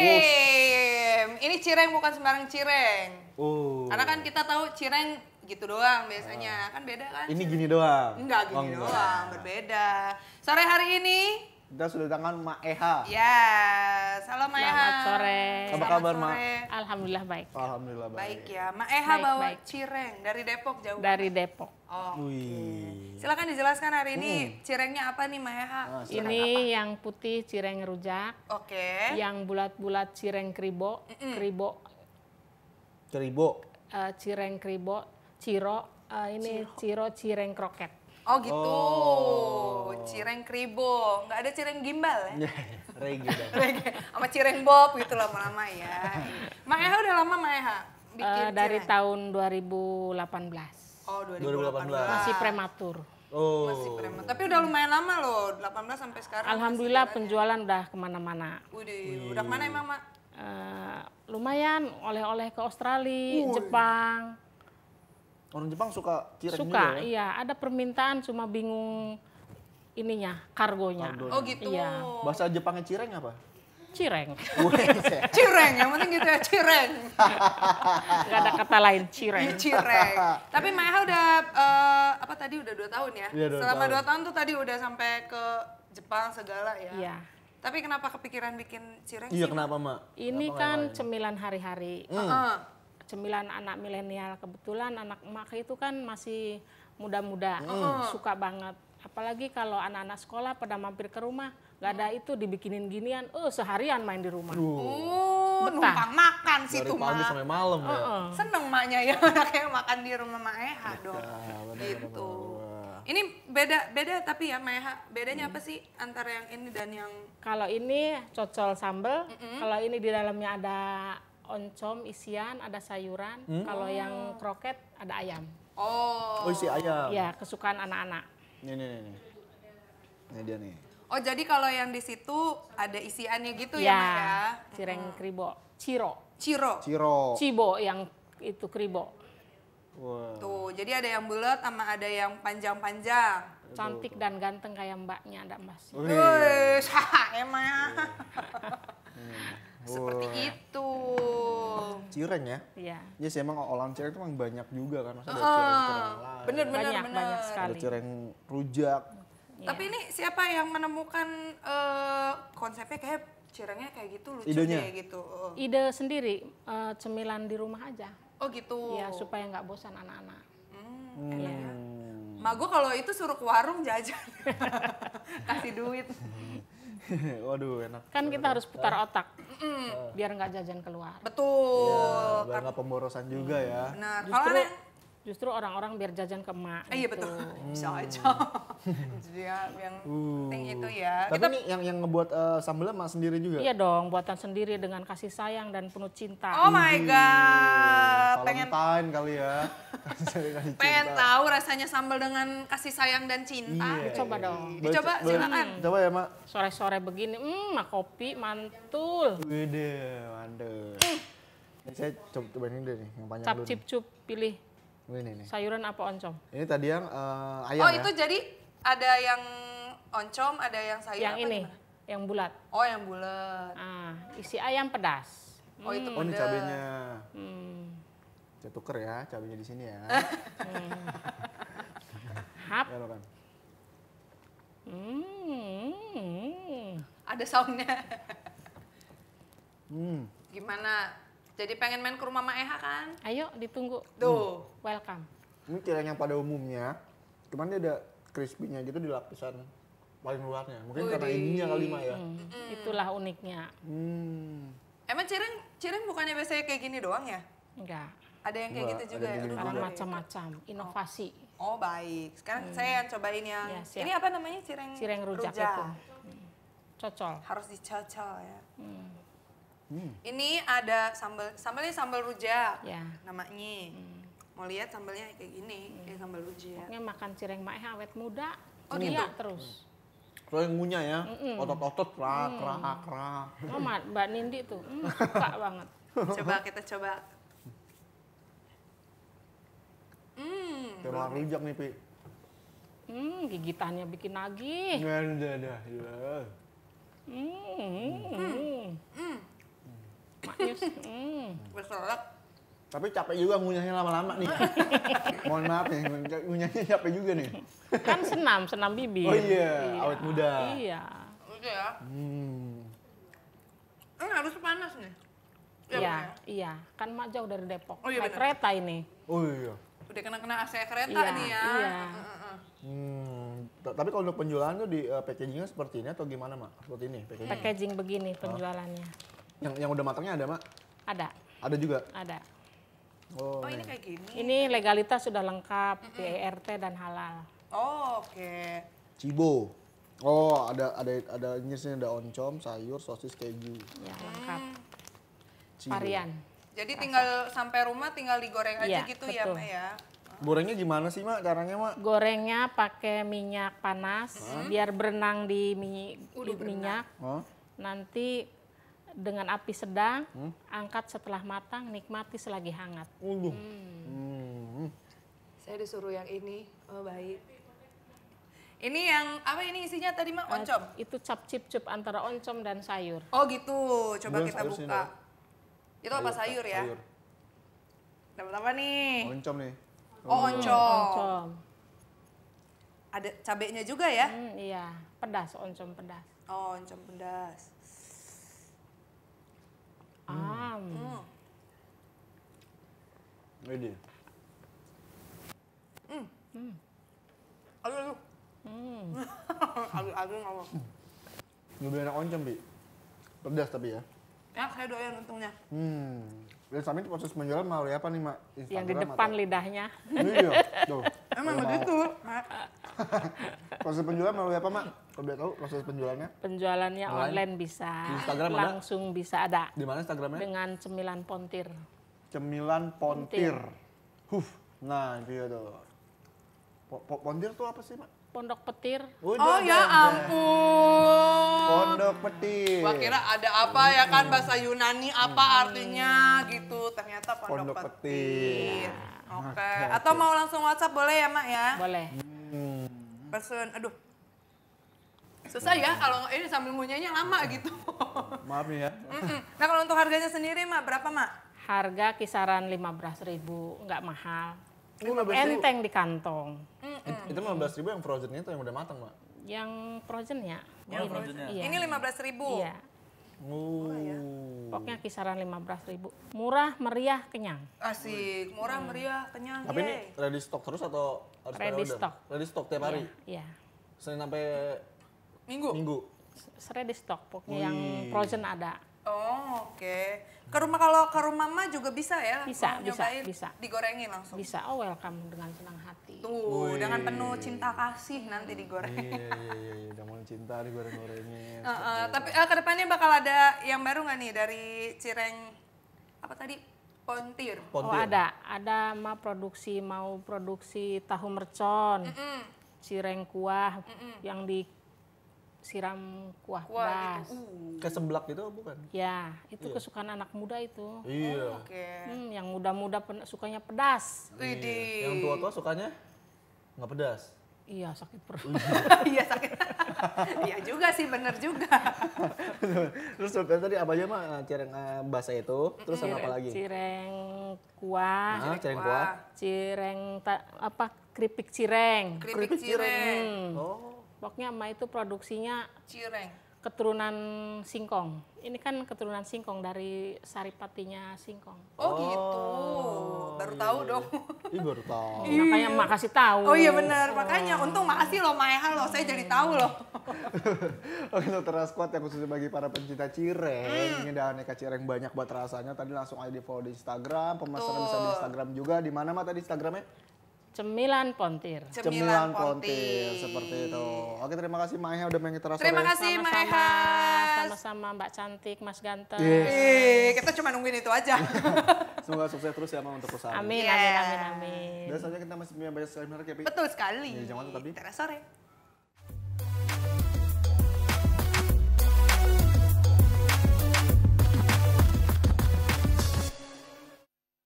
Ini cireng bukan sembarang cireng. Oh. Karena kan kita tahu cireng gitu doang biasanya. Kan beda kan? Ini gini doang? Enggak gini doang, berbeda. Sore hari ini kita sudah tangan Mak Eha. Ya, salam Mak Eha. Selamat sore. Apa kabar, Mak? Alhamdulillah baik. Alhamdulillah baik. Baik ya, Mak Eha Baik, bawa baik. cireng dari Depok jauh. Dari Depok. Oh. Wih. Silakan dijelaskan hari ini cirengnya apa nih Mak Eha? Ini yang putih cireng rujak, Oke. yang bulat-bulat cireng kribo, Ceribo. cireng kribo, ini ciro cireng kroket. Oh gitu, cireng kribo, nggak ada cireng gimbal ya? Reggae dong. Reggae. Sama cireng bob gitu lama-lama ya. Mak Eha udah lama Mak Eha bikin Dari cireng? tahun 2018. Oh 2018. Masih prematur. Oh. Masih preman. Tapi udah lumayan lama loh, 18 sampai sekarang. Alhamdulillah masih jalan penjualan udah kemana-mana. ya? Udah kemana emang Mak? Lumayan oleh-oleh ke Australia, Jepang. Orang Jepang suka cireng Suka, juga ya? iya. Ada permintaan cuma bingung ininya, kargonya. Kargonya. Oh gitu. Iya. Bahasa Jepangnya cireng apa? Cireng. Cireng, yang penting gitu ya, cireng. Gak ada kata lain, cireng. Cireng. Tapi Mak Eha udah, apa tadi udah 2 tahun ya? Iya, 2 Selama tahun. 2 tahun tuh tadi udah sampai ke Jepang segala ya? Iya. Tapi kenapa kepikiran bikin cireng Iya, sih? kenapa, Mak? Ini Kenapa kan nggak lain? cemilan hari-hari. Heeh. Cemilan anak milenial. Kebetulan anak emak itu kan masih muda-muda, suka banget. Apalagi kalau anak-anak sekolah pada mampir ke rumah, gak ada itu dibikinin ginian, seharian main di rumah. Oh, Betah. numpang makan sih Dari tuh pagi Mak. sampai malam ya? Seneng maknya ya anaknya makan di rumah Mak Eha dong. benar, Gitu. benar. Ini beda tapi ya Mak Eha, bedanya apa sih antara yang ini dan yang Kalau ini cocol sambal, kalau ini di dalamnya ada oncom isian, ada sayuran. Kalau yang kroket ada ayam. Oh. Oh, isi ayam. Ya, kesukaan anak-anak. Nih. Ini dia nih. Oh, jadi kalau yang di situ ada isiannya gitu ya, Mak ya? Cireng kribo, ciro, Ciro. Ciro. cibo yang itu kribo. Wah. Tuh, jadi ada yang bulat sama ada yang panjang-panjang. Cantik dan ganteng kayak mbaknya, ada mas. Wih, emang. Seperti itu. Cireng ya? Iya, Ya sih emang olahan cireng itu emang banyak juga kan. Masa ada cireng-cireng lain. Bener. banyak Ada sekali. cireng rujak. Tapi ini siapa yang menemukan konsepnya kayak cirengnya kayak gitu lucu Idenya? deh gitu. Ide sendiri, cemilan di rumah aja. Oh gitu. Ya, supaya nggak bosan anak-anak. Mak gue kalau itu suruh ke warung jajan. Kasih duit. Waduh, enak. Kan kita harus putar otak, biar nggak jajan keluar. Betul. Biar nggak pemborosan juga ya. Benar. Kalau ada Justru orang-orang biar jajan ke emak. iya gitu. betul. Bisa aja. Dia yang penting itu ya. Tapi nih yang ngebuat sambelnya Mak sendiri juga? Iya dong, buatan sendiri dengan kasih sayang dan penuh cinta. Oh my god. Valentine kali ya. Pengen tahu rasanya sambal dengan kasih sayang dan cinta. Iya. Coba dong. Dicoba silakan. Coba ya, Mak. Sore-sore begini, kopi mantul. Wede, mantep. Ini saya coba ini deh nih, yang panjang Cap dulu. cip cup, pilih Ini nih. sayuran apa oncom. Ini tadi yang ayam Oh ya? itu jadi ada yang oncom, ada yang sayur Yang apa ini, gimana? yang bulat. Oh yang bulat. Isi ayam pedas. Oh itu Oh ini pedas. cabenya. Hmm. Saya tuker ya, cabenya di sini ya. Hap. Ya lo kan. Ada soundnya. Hmm. Gimana? Jadi pengen main ke rumah Mak Eha kan? Ayo ditunggu. Tuh. Welcome. Ini cireng yang pada umumnya, cuman dia ada crispy-nya gitu di lapisan paling luarnya. Mungkin karena ininya kali Mak ya. Itulah uniknya. Emang cireng bukannya biasanya kayak gini doang ya? Enggak. Ada yang kayak Enggak, gitu ada juga yang ya? gini Karena juga. macam-macam, inovasi. Oh baik. Sekarang saya yang cobain yang Ya, siap. ini apa namanya Cireng rujak itu. Cocol. Harus dicocol ya. Ini ada sambalnya sambal rujak Ya. namanya. Mau lihat sambalnya kayak gini, kayak sambal rujak. Pokoknya makan cireng Mak Eha awet muda. Oh, Dia gitu? terus. Kalau yang ngunyah ya, otot-otot krak. Oh, Mbak Nindi tuh, suka banget. Coba kita coba. Kayak makan rujak nih, Pi. Gigitannya bikin nagih. Ada. Ya. Maknyus. Berselak. Tapi capek juga ngunyahnya lama-lama nih. Mohon maaf nih, ngunyahnya capek juga nih. Kan senam bibir. Oh iya, awet muda. Iya. Oke ya. Ini harus panas nih. Ya, Iya, Mak, ya? iya. Kan Mak jauh dari Depok. Oh, iya, Naik bener. kereta ini. Oh iya. Udah kena AC kereta Iya, nih ya. iya. Tapi kalau untuk penjualan tuh di packagingnya seperti ini atau gimana, Mak? Seperti ini packaging. Packaging begini penjualannya. Yang udah matangnya ada, Mak? Ada, Ada juga. ada. Oh, nih. ini kayak gini. Ini legalitas sudah lengkap, PERT dan halal. Oh, oke. Cibo. Oh, ada ini sini ada oncom, sayur, sosis, keju. Ya, lengkap. Cibo. Varian. Jadi tinggal sampai rumah tinggal digoreng aja Iya, gitu ya, betul. Mak ya. Gorengnya gimana sih, Mak? Caranya, Mak? Gorengnya pakai minyak panas, biar berenang di minyak. Hah? Nanti dengan api sedang, angkat setelah matang, nikmati selagi hangat. Saya disuruh yang ini. Oh, baik. Ini yang apa ini isinya tadi, Mak? Oncom. Itu cap-cip-cup antara oncom dan sayur. Oh, gitu. Coba Gua kita sayur sini buka. dong. Itu apa sayur ya? Sayur. Dapat apa nih? Oncom nih. Oh, oncom. Oncom. Ada cabenya juga ya? Iya, pedas, oncom pedas. Oh, oncom pedas. Ini. Aduh. Aduh ngomong. Lebih enak oncom, Bi. Pedas tapi ya. Ya, saya doyan untungnya. Dan sama ini proses penjualan melalui apa nih, Mak? Yang di Instagram depan atau- lidahnya. Iya, tuh. Emang Kalau mau. begitu, Mak. Proses penjualan melalui apa, Mak? Kalau boleh tahu proses penjualannya? Penjualannya Online? online bisa. Di Instagram ada? Langsung bisa ada. Di mana Instagramnya? Dengan cemilan pontir. Cemilan Pontir. Nah, itu ya tuh. Pontir tuh apa sih, Mak? Pondok petir. Oh jangan, ya jangan. ampun. Pondok Petir. Gua kira ada apa ya kan bahasa Yunani apa artinya gitu. Ternyata Pondok pondok Petir. petir. Oke. Atau mau langsung WhatsApp boleh ya, Mak ya? Boleh. Pesen. Aduh. Susah ya kalau ini sambil ngunyahnya lama gitu. Maaf nih ya. Nah, kalau untuk harganya sendiri, Mak, berapa, Mak? Harga kisaran 15.000, nggak mahal. 15.000. Enteng di kantong. Itu 15.000 yang frozen itu yang udah matang, Mak. Yang frozennya. Yang ini. frozennya. Iya. Ini 15.000. Iya. ya. Pokoknya kisaran 15.000. Murah, meriah, kenyang. Asik, murah, meriah, kenyang. Tapi ini yeay. ready stock terus atau harus Ready pre-order? stock. Ready stock tiap hari? Iya. Senin sampai Minggu. Ready stock, pokoknya yang frozen ada. Oh, oke. Kalau ke rumah Mama juga bisa ya? Bisa, Mau bisa, nyobain, bisa. Digorengin langsung. Bisa, oh welcome dengan senang hati. Tuh, dengan penuh cinta kasih nanti digoreng. Iya. Udah mulai cinta nih goreng-gorengnya. Tapi kedepannya bakal ada yang baru nggak nih dari Cireng apa tadi? Pontir. Oh ada mau produksi tahu mercon, cireng kuah yang disiram kuah Wah, pedas. gitu. Keseblak gitu bukan? Ya, itu kesukaan anak muda itu. Iya. Oke. Yang muda-muda sukanya pedas. Widih. Yang tua-tua sukanya nggak pedas. Iya, sakit perut. Iya sakit. Iya juga sih, bener juga. Terus tadi apa aja, Mak? Cireng basah itu, terus sama apa lagi? Cireng kuah, Nah, cireng kuah. keripik cireng. Keripik cireng. Oh. Pokoknya emak itu produksinya Cireng. keturunan singkong. Ini kan keturunan singkong dari saripatinya singkong. Oh gitu. Baru tahu dong. Ih, baru tahu. Makanya emak kasih tahu. Oh iya benar, makanya untung makasih loh Maeha loh, saya jadi tahu loh. Oke, Dokter Squad yang khususnya bagi para pencinta cireng, ini ada aneka cireng banyak buat rasanya. Tadi langsung aja di follow di Instagram, pemesanan bisa di Instagram juga. Di mana, Mak, tadi Instagramnya? Cemilan Pontir. Cemilan Pontir, seperti itu. Oke, terima kasih Maeha udah main kita sore. Terima kasih Maeha. Sama-sama Mbak Cantik, Mas Ganteng. Kita cuma nungguin itu aja. Semoga sukses terus ya, Mak, untuk usaha. Amin, Yeah. amin. Dan saja kita masih punya banyak sekali menarik ya, Pi. Betul sekali. Jangan lupa tapi Teras sore.